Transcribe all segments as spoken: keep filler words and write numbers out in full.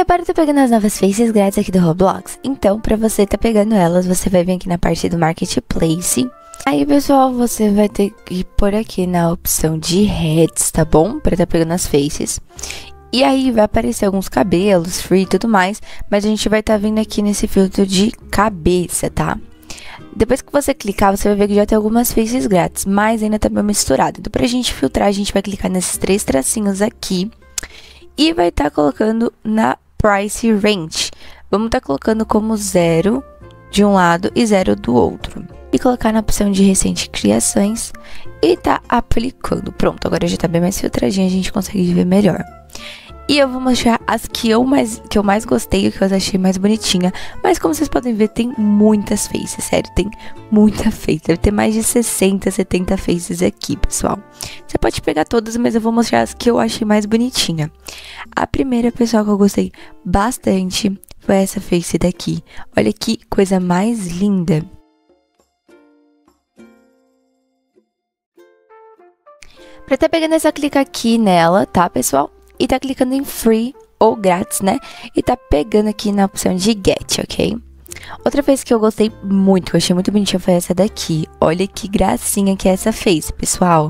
agora eu tô pegando as novas faces grátis aqui do Roblox. Então, pra você tá pegando elas, você vai vir aqui na parte do Marketplace. Aí, pessoal, você vai ter que pôr aqui na opção de heads, tá bom? Pra tá pegando as faces. E aí vai aparecer alguns cabelos, free e tudo mais. Mas a gente vai tá vindo aqui nesse filtro de cabeça, tá? Depois que você clicar, você vai ver que já tem algumas faces grátis, mas ainda tá bem misturado. Então, pra gente filtrar, a gente vai clicar nesses três tracinhos aqui. E vai estar tá colocando na Price Range. Vamos estar tá colocando como zero de um lado e zero do outro. E colocar na opção de recente criações. E tá aplicando. Pronto, agora já tá bem mais filtradinho, a gente consegue ver melhor. E eu vou mostrar as que eu mais, que eu mais gostei, que eu achei mais bonitinha. Mas como vocês podem ver, tem muitas faces, sério, tem muita face. Deve ter mais de sessenta, setenta faces aqui, pessoal. Você pode pegar todas, mas eu vou mostrar as que eu achei mais bonitinha. A primeira, pessoal, que eu gostei bastante foi essa face daqui. Olha que coisa mais linda. Pra tá pegando, é só clicar aqui nela, tá, pessoal? E tá clicando em free ou grátis, né? E tá pegando aqui na opção de get, ok? Outra face que eu gostei muito, que eu achei muito bonitinha, foi essa daqui. Olha que gracinha que é essa face, pessoal.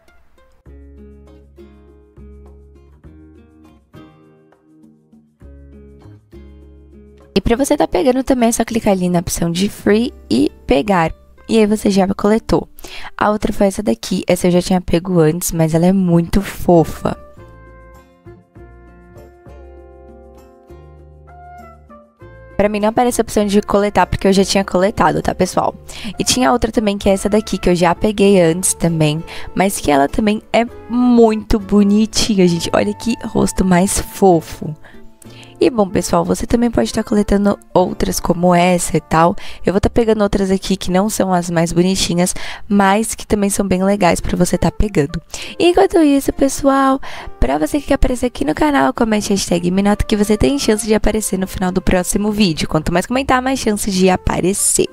E pra você tá pegando também, é só clicar ali na opção de free e pegar. E aí você já coletou. A outra foi essa daqui. Essa eu já tinha pego antes, mas ela é muito fofa. Pra mim não aparece a opção de coletar, porque eu já tinha coletado, tá, pessoal? E tinha outra também, que é essa daqui, que eu já peguei antes também. Mas que ela também é muito bonitinha, gente. Olha que rosto mais fofo. E bom, pessoal, você também pode estar coletando outras como essa e tal. Eu vou estar pegando outras aqui que não são as mais bonitinhas, mas que também são bem legais para você estar pegando. E enquanto isso, pessoal, para você que quer aparecer aqui no canal, comente a hashtag Minota que você tem chance de aparecer no final do próximo vídeo. Quanto mais comentar, mais chance de aparecer.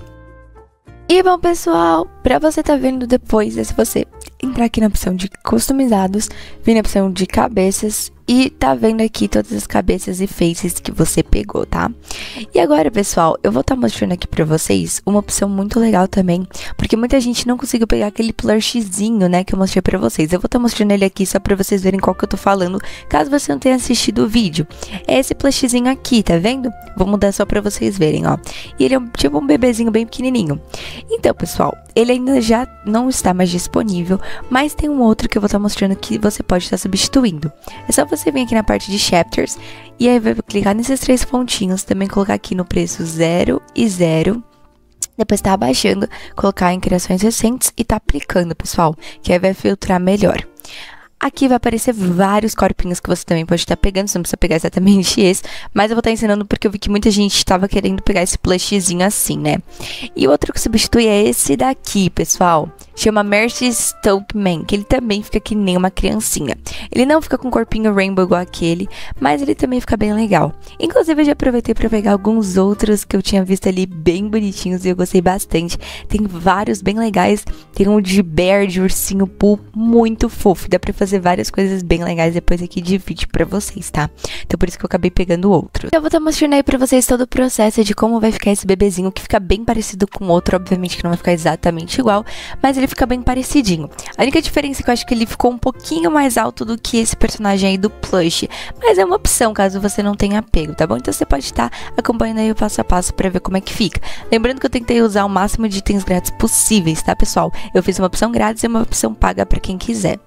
E bom, pessoal, para você estar vendo depois, é se você entrar aqui na opção de customizados, vir na opção de cabeças e tá vendo aqui todas as cabeças e faces que você pegou, tá? E agora, pessoal, eu vou estar tá mostrando aqui pra vocês uma opção muito legal também, porque muita gente não conseguiu pegar aquele plushzinho, né, que eu mostrei pra vocês. Eu vou estar tá mostrando ele aqui só pra vocês verem qual que eu tô falando, caso você não tenha assistido o vídeo. É esse plushzinho aqui, tá vendo? Vou mudar só pra vocês verem, ó. E ele é um, tipo um bebezinho bem pequenininho. Então, pessoal, ele ainda já não está mais disponível, mas tem um outro que eu vou estar tá mostrando que você pode estar tá substituindo. É só você vir aqui na parte de chapters e aí vai clicar nesses três pontinhos, também colocar aqui no preço zero e zero. Depois tá abaixando, colocar em criações recentes e tá aplicando, pessoal, que aí vai filtrar melhor. Aqui vai aparecer vários corpinhos que você também pode estar pegando, você não precisa pegar exatamente esse, mas eu vou estar ensinando porque eu vi que muita gente estava querendo pegar esse plushzinho assim, né? E o outro que substitui é esse daqui, pessoal. Chama Mercy Stokeman, que ele também fica que nem uma criancinha. Ele não fica com um corpinho rainbow igual aquele, mas ele também fica bem legal. Inclusive, eu já aproveitei para pegar alguns outros que eu tinha visto ali bem bonitinhos e eu gostei bastante. Tem vários bem legais, tem um de bear, de ursinho pool, muito fofo. Dá pra fazer várias coisas bem legais depois aqui de vídeo pra vocês, tá? Então por isso que eu acabei pegando outro. Eu vou estar mostrando aí pra vocês todo o processo de como vai ficar esse bebezinho, que fica bem parecido com o outro, obviamente que não vai ficar exatamente igual, mas ele fica bem parecidinho. A única diferença é que eu acho que ele ficou um pouquinho mais alto do que esse personagem aí do plush, mas é uma opção caso você não tenha apego, tá bom? Então você pode estar acompanhando aí o passo a passo pra ver como é que fica. Lembrando que eu tentei usar o máximo de itens grátis possíveis, tá, pessoal? Eu fiz uma opção grátis e uma opção paga pra quem quiser.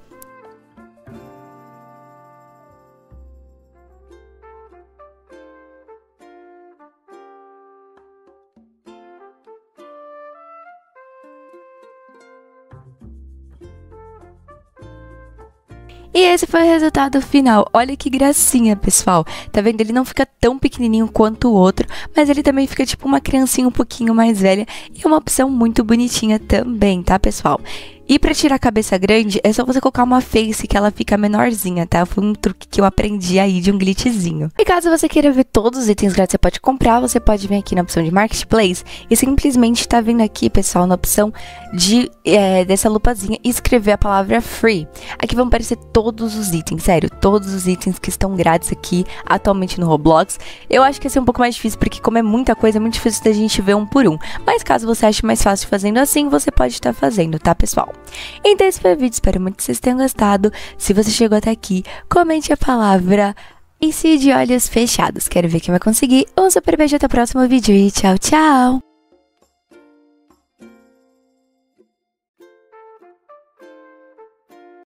E esse foi o resultado final. Olha que gracinha, pessoal. Tá vendo? Ele não fica tão pequenininho quanto o outro, mas ele também fica tipo uma criancinha um pouquinho mais velha. E é uma opção muito bonitinha também, tá, pessoal? E pra tirar a cabeça grande, é só você colocar uma face que ela fica menorzinha, tá? Foi um truque que eu aprendi aí de um glitchzinho. E caso você queira ver todos os itens grátis que você pode comprar, você pode vir aqui na opção de Marketplace e simplesmente tá vindo aqui, pessoal, na opção de é, dessa lupazinha e escrever a palavra free. Aqui vão aparecer todos os itens, sério, todos os itens que estão grátis aqui atualmente no Roblox. Eu acho que ia ser um pouco mais difícil, porque como é muita coisa, é muito difícil da gente ver um por um. Mas caso você ache mais fácil fazendo assim, você pode estar fazendo, tá, pessoal? Então esse foi o vídeo, espero muito que vocês tenham gostado. Se você chegou até aqui, comente a palavra e se de olhos fechados. Quero ver quem vai conseguir. Um super beijo, até o próximo vídeo e tchau, tchau!